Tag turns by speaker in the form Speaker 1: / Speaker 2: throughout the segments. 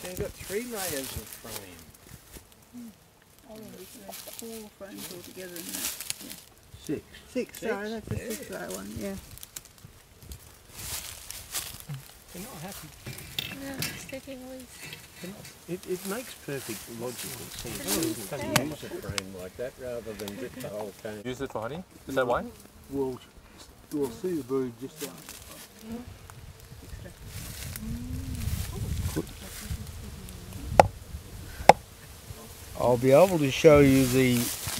Speaker 1: So you've got 3 layers of frame.
Speaker 2: Oh, there's 4 frames altogether in that. Yeah.
Speaker 3: 6.
Speaker 2: 6, sorry, that's a 6 layer one, yeah.
Speaker 1: You're not happy.
Speaker 4: No, it's taking away.
Speaker 1: It makes perfect logical sense to use a frame like that rather than rip the whole cane.
Speaker 5: Use it for honey? Is that why?
Speaker 3: We'll see the brood just out. I'll be able to show you the...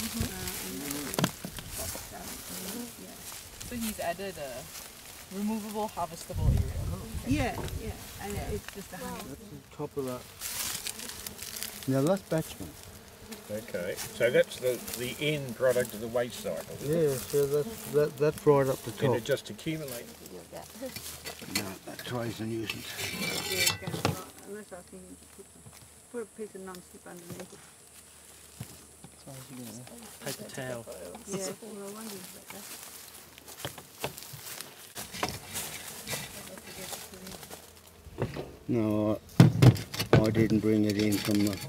Speaker 6: So he's added a removable harvestable area.
Speaker 2: Yeah, yeah, and it's just a honey.
Speaker 3: That's the top of that. Now that's batchman.
Speaker 1: Okay, so that's the end product of the waste cycle.
Speaker 3: Yeah, so that's right up the top.
Speaker 1: And it just accumulates.
Speaker 3: No, that tray's a nuisance.
Speaker 2: Yeah, unless I think you put a piece of non-slip underneath it.
Speaker 1: Paper towel.
Speaker 2: Yeah, well, I wondered about that.
Speaker 3: No, I didn't bring it in from the...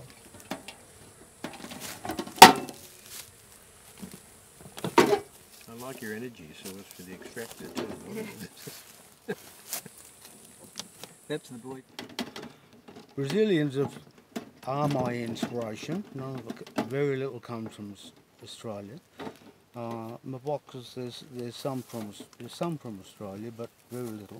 Speaker 1: I like your energy source for the extractor too. That's the boy.
Speaker 3: Brazilians are my inspiration. Very little comes from Australia. My boxes, there's some from Australia, but very little.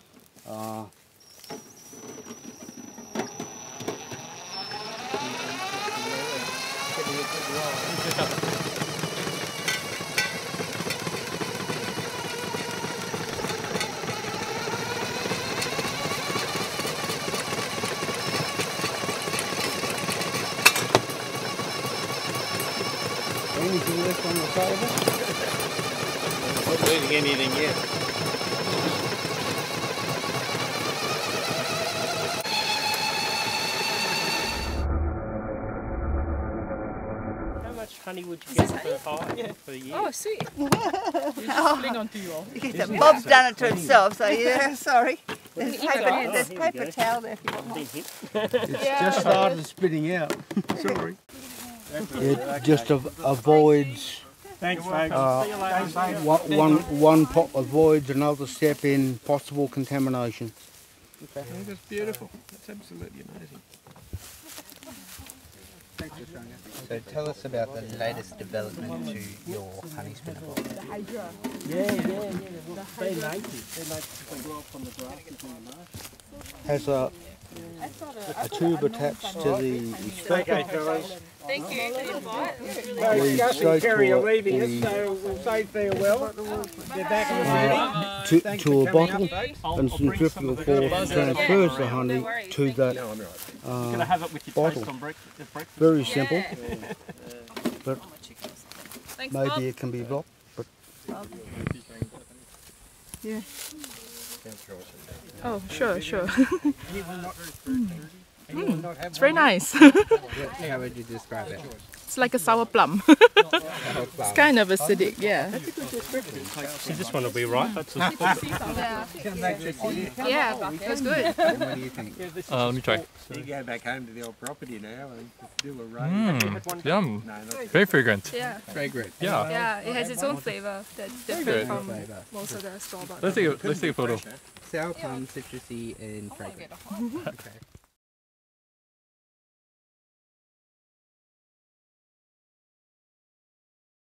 Speaker 3: Anything left on the table?
Speaker 1: Not leaving anything yet.
Speaker 7: How much honey would you get per hive for the year?
Speaker 6: Oh, sweet. Just fling onto you all.
Speaker 2: Bob's done it to himself, so yeah, sorry. There's paper towel there if you want one.
Speaker 3: It's just started spitting out. Sorry. It just avoids...
Speaker 7: Thanks, folks.
Speaker 3: One pot avoids another step in possible contamination.
Speaker 1: Okay. Oh, that's beautiful. That's absolutely amazing.
Speaker 8: So tell us about the latest development to your honey spinner box.
Speaker 7: Yeah. They're native. They're native to grow up on the grass between the marsh.
Speaker 3: Has a tube attached to the extractor.
Speaker 7: Okay, fellas.
Speaker 4: Thank you.
Speaker 7: Those Gus and Kerry are leaving us, so we'll say farewell. They're back on the city.
Speaker 3: To a bottle, and centrifugal force transfers the honey to that bottle. Very simple, but maybe it can be blocked. But
Speaker 2: Yeah.
Speaker 6: Oh, sure. It's very nice.
Speaker 8: How would you describe it?
Speaker 6: It's like a sour plum. It's kind of acidic, yeah.
Speaker 7: See, this one will be right. That's
Speaker 6: Yeah, that's good.
Speaker 8: What do you think?
Speaker 5: Let me try.
Speaker 1: You go back home to the old property now and do a rain.
Speaker 5: Yum. Very fragrant.
Speaker 6: Yeah.
Speaker 8: Fragrant.
Speaker 5: Yeah.
Speaker 6: Yeah, it has its own flavor that's different from most of the store-bought.
Speaker 5: Let's take a photo.
Speaker 8: Sour plum, citrusy, and fragrant. Okay.